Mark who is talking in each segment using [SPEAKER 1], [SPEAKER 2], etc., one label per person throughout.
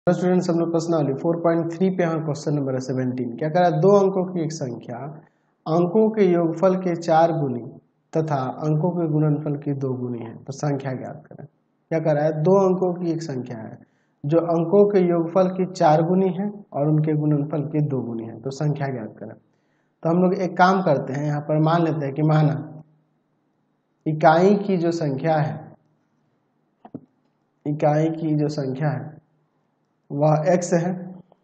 [SPEAKER 1] Students हम लोग प्रश्नावली 4.3 पे हैं। क्वेश्चन नंबर 17 क्या कह रहा है, दो अंकों की एक संख्या अंकों के योगफल के 4 गुनी तथा अंकों के गुणनफल की 2 गुनी है, तो संख्या ज्ञात करें। क्या कह रहा है, दो अंकों की एक संख्या है जो अंकों के योगफल की 4 गुनी है और उनके गुणनफल की 2 गुनी है, तो संख्या ज्ञात करें। तो हम लोग एक काम करते हैं, यहाँ पर मान लेते हैं कि माना इकाई की जो संख्या है, इकाई की जो संख्या है वह x है,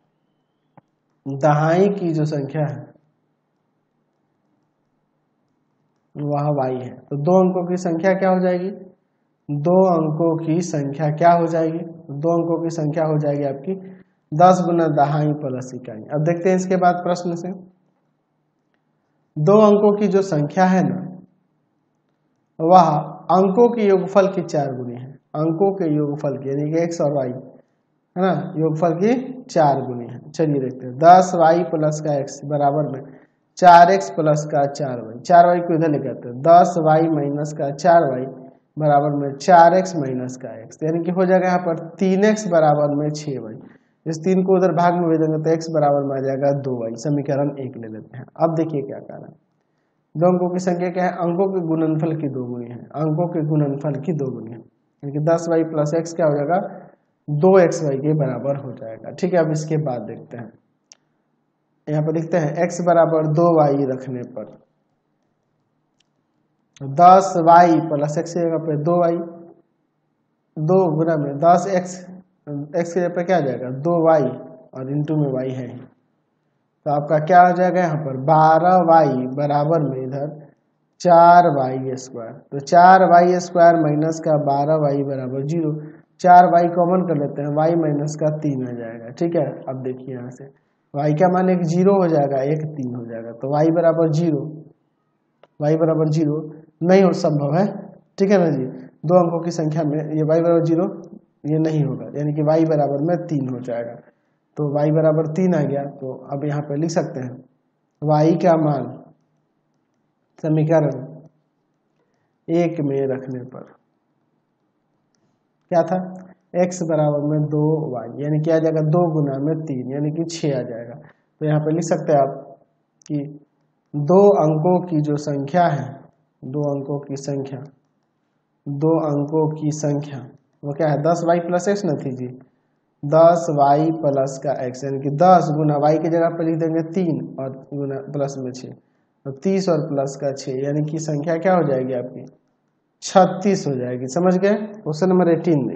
[SPEAKER 1] दहाई की जो संख्या है वह y है। तो दो अंकों की संख्या क्या हो जाएगी, दो अंकों की संख्या क्या हो जाएगी, दो अंकों की संख्या हो जाएगी आपकी 10 गुना दहाई प्लस इकाई। अब देखते हैं इसके बाद प्रश्न से, दो अंकों की जो संख्या है ना वह अंकों के योगफल की 4 गुनी है, अंकों के योगफल की यानी कि x और y है ना, योगफल की 4 गुनी है। चलिए देखते हैं, 10y प्लस का x बराबर में 4x प्लस का 4y, 4y को इधर लेकर आते हैं, 10y माइनस का 4y बराबर में 4x माइनस का x, यानी कि हो जाएगा यहाँ पर 3x बराबर में 6y। इस 3 को उधर भाग में भेज देंगे तो x बराबर में आ जाएगा 2y। समीकरण 1 ले लेते हैं। अब देखिए क्या कह रहा है, दो अंकों की संख्या क्या है, अंकों के गुणनफल की 2 गुनी है, अंकों के गुणनफल की 2 गुनी है, यानी कि 10y प्लस x क्या हो जाएगा 2xy के बराबर हो जाएगा। ठीक है, अब इसके बाद देखते हैं, यहाँ पर लिखते हैं x बराबर 2y रखने पर 10y प्लस x की जगह पे 2y, 2 गुना में 10x, x की जगह पे क्या आ जाएगा 2y और इंटू में y है, तो आपका क्या हो जाएगा यहाँ पर 12y बराबर में इधर 4y स्क्वायर, तो 4y स्क्वायर माइनस का 12y बराबर 0, 4y कॉमन कर लेते हैं, y माइनस का 3 आ जाएगा। ठीक है, अब देखिए यहाँ से y का मान एक 0 हो जाएगा, एक 3 हो जाएगा, तो y बराबर 0, y बराबर 0 नहीं हो संभव है। ठीक है ना जी, दो अंकों की संख्या में ये y बराबर 0 ये नहीं होगा, यानी कि y बराबर में 3 हो जाएगा, तो y बराबर 3 आ गया। तो अब यहाँ पे लिख सकते हैं y का मान समीकरण 1 में रखने पर क्या था, x बराबर में 2y, यानी कि आ जाएगा 2 गुना में 3 यानी कि 6 आ जाएगा। तो यहाँ पे लिख सकते हैं आप कि दो अंकों की जो संख्या है, दो अंकों की संख्या, दो अंकों की संख्या वो क्या है 10y प्लस x न थी जी, 10y प्लस का x, यानी कि 10 गुना y की जगह पर लिख देंगे 3 और गुना प्लस में 6, तो 30 और प्लस का 6, यानी कि संख्या क्या हो जाएगी आपकी 36 हो जाएगी। समझ गए, क्वेश्चन नंबर 18।